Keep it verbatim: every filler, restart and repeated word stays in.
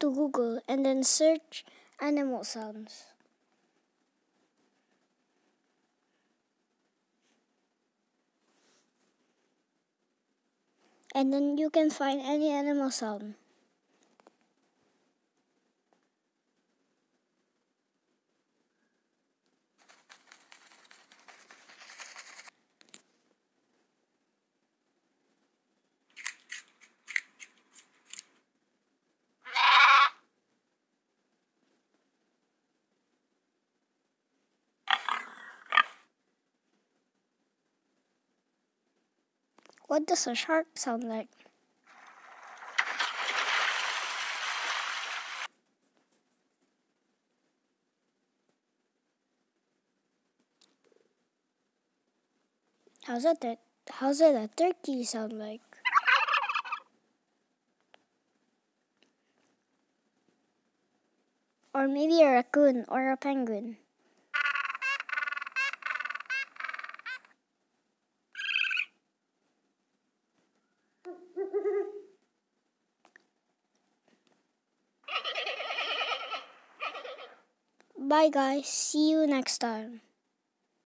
to Google and then search animal sounds. And then you can find any animal sound. What does a shark sound like? How's it that how's it a turkey sound like? Or maybe a raccoon or a penguin. Bye guys, see you next time.